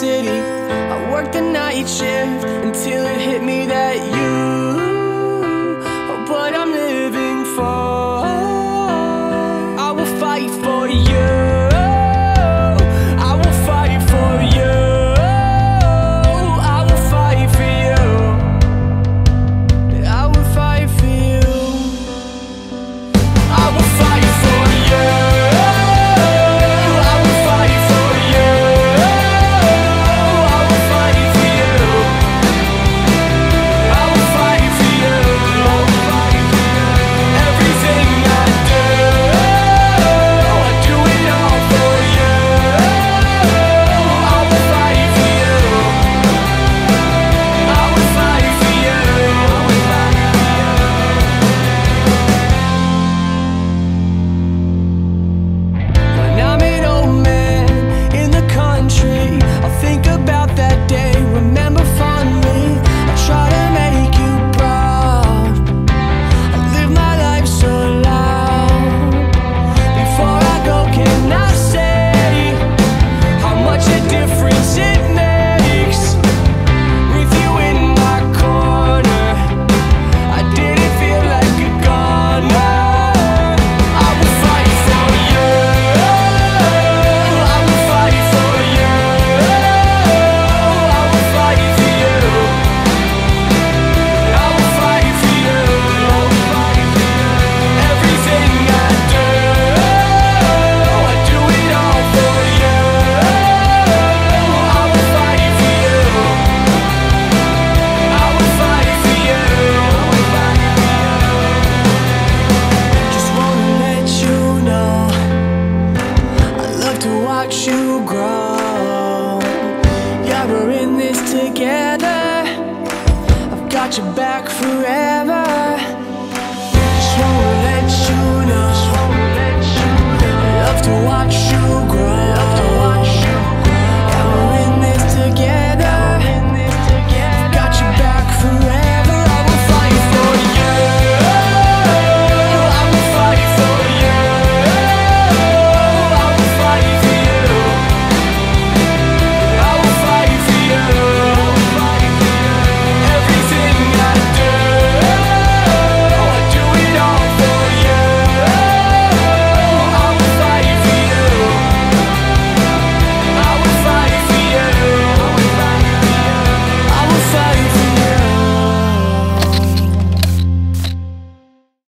city. I worked the night shift until it hit me that what I'm living for. I will fight for you. I will fight for you. I will fight for you. I will fight for you. I will fight for you. I will fight for you. I will fight for you. I will fight for you. Everything I do, I do it all for you. I will fight for you. I will fight for you. When I'm an old man in the country, I'll think about that day, remember fondly. I try to make you proud. I live my life so loud. Before I go, can I say how much a difference it makes with you in my corner? I didn't feel like a goner. I will fight for you. I will fight for you. I will fight for you. I will fight for you. Everything I do, I do it all for you. I will fight for you. I will fight for you. Just wanna let you know I love to watch you grow. Yeah, we're in this together. I've got your back forever. Just wanna let you